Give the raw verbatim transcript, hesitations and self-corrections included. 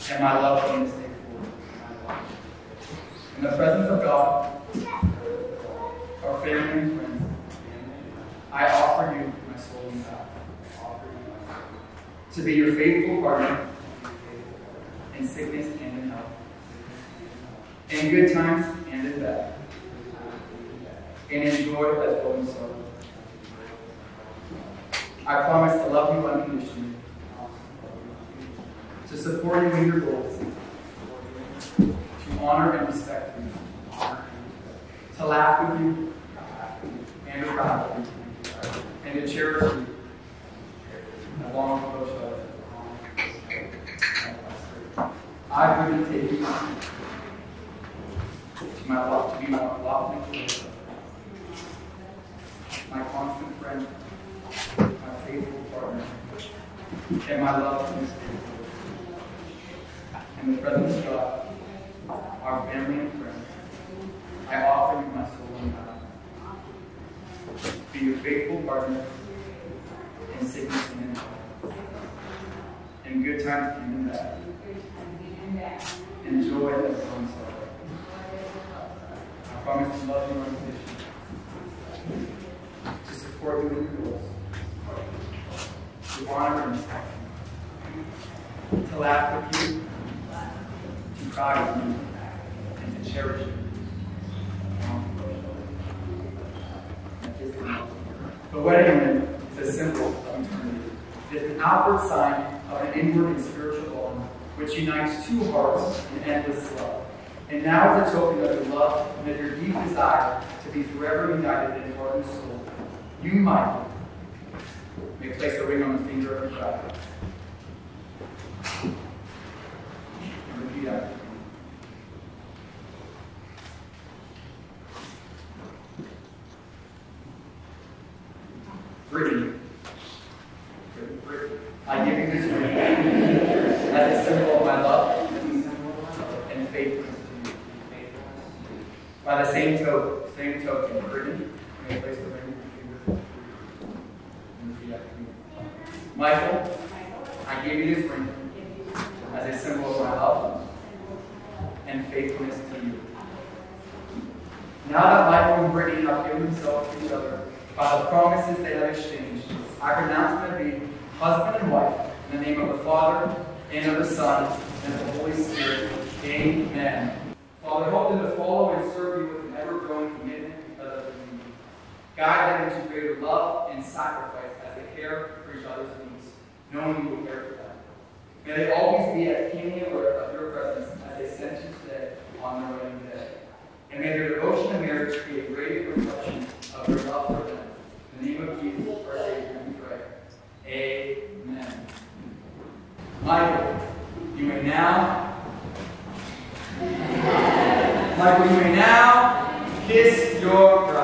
and my love from this day forward. In the presence of God, our family and friends, I offer you my soul and God. To be your faithful partner in sickness and in health, in good times and in bad, and in joy as well as sorrow. I promise to love you unconditionally, to support you in your goals, to honor and respect you, to laugh with you and to cry with you, and to cherish you along with each other. I really take you to my love, to be my lawful equal, my constant friend, my faithful partner, and my love for this day. In the presence of God, our family and friends, I offer you my soul and God. Be your faithful partner in sickness and in health, in good times and in bad, in joy as well as sorrow. I promise to love you unconditionally, to support you in your goals, to honor and respect you, to laugh with you, to cry with you, and to cherish you. The wedding ring is a symbol of eternity. It is an outward sign of an inward and spiritual bond which unites two hearts in endless love. And now is a token of your love and of your deep desire to be forever united in heart and soul. You, Michael, may place a ring on the finger of your bride. And repeat after me. Brittany, I give you this ring as a symbol of my love and faithfulness to you. By the same token, same token, Brittany, may I place the ring on your finger and repeat after me. Michael, I give you this ring as a symbol of my love and faithfulness to you. Now that Michael and Brittany have given themselves to each other by the promises they have exchanged, I pronounce them to be husband and wife in the name of the Father, and of the Son, and of the Holy Spirit. Amen. Father, help them to follow and serve you with an ever-growing commitment because of the need. Guide them into greater love and sacrifice as they care for each other's needs, knowing you will care for them. May they always be as keenly alert of your presence as they sense you today on their wedding day. And may their devotion and marriage be a great reflection of your love for them. In the name of Jesus, our Savior, we pray. Amen. Michael, you may now, Michael, you may now kiss your bride.